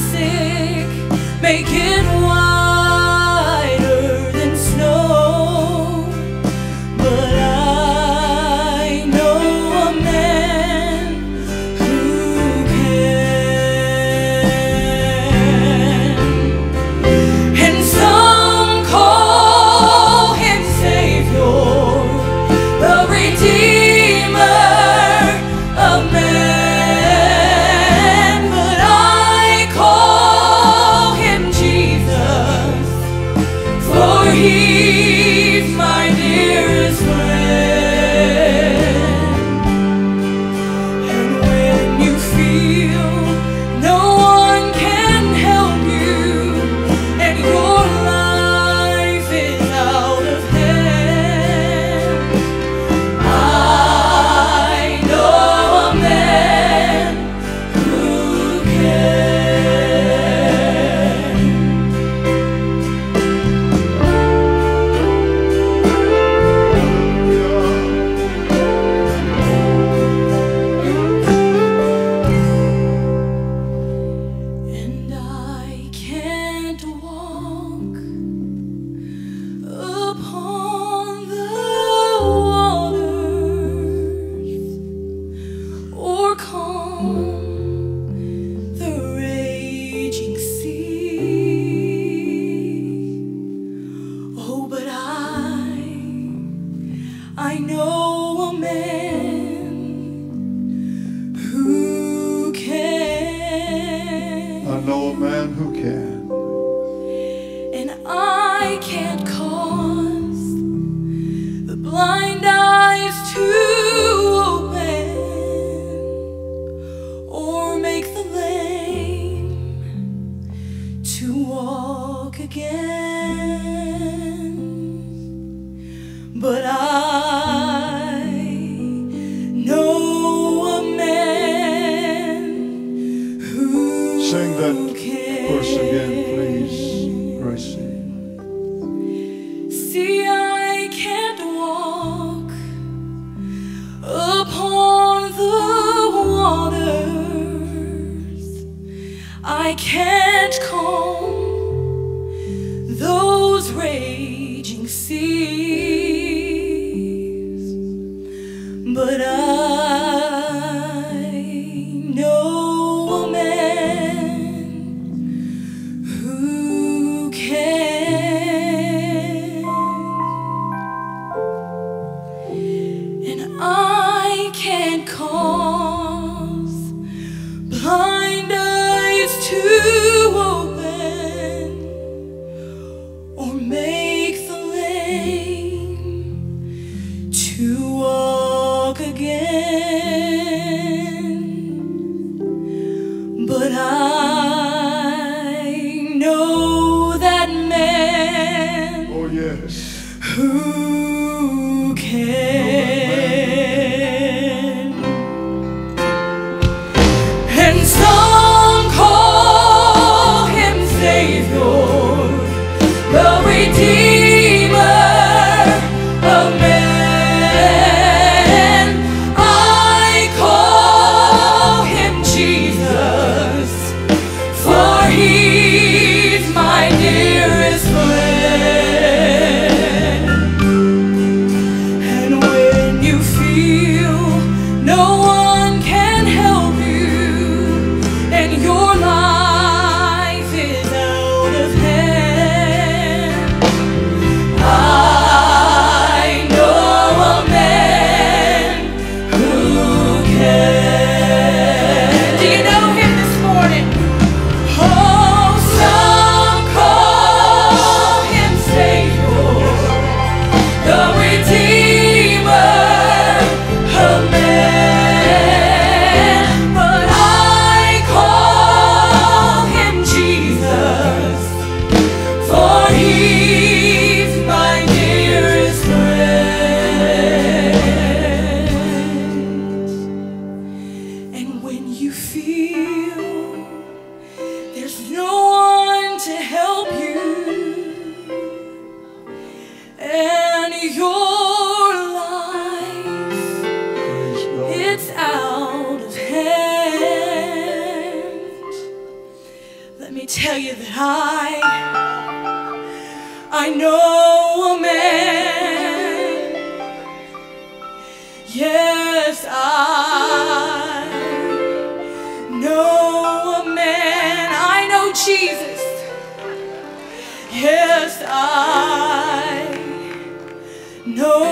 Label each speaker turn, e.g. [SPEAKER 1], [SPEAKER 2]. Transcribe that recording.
[SPEAKER 1] sick, make it whiter than snow. But I know a man who can. And some call him Savior, the Redeemer of man. But I call him Jesus, for he's my dearest friend. And when you feel no one can help you and your life is out of hand, I know a man who can. And I can't walk upon the waters or calm the raging sea. Oh, but I know a man who can.
[SPEAKER 2] I know a man who can.
[SPEAKER 1] And I can't cause the blind eyes to open or make the lame to walk again. But I know a man who
[SPEAKER 2] Sing that
[SPEAKER 1] can.
[SPEAKER 2] verse again, please, Gracie.
[SPEAKER 1] See, I can't walk upon the waters, I can't calm those raging seas, but I know a man who can. And I can't cause blind eyes to open or make the lame to walk again. But I know that man
[SPEAKER 2] Oh, yes.
[SPEAKER 1] who can. And some call him Savior, the Redeemer of man. I call him Jesus, for he's my dearest friend. And when you feel no one can help you and your life is out of hand, I know a man who can. Do you know him this morning? Oh, some call him Savior, the Redeemer of man. But I call him Jesus, for he's my dearest friend. And when you feel there's no one to help you and your life,
[SPEAKER 2] Praise God.
[SPEAKER 1] it's out of hand, Let me tell you that I know a man. Yes, I know a man. I know Jesus. Yes, I know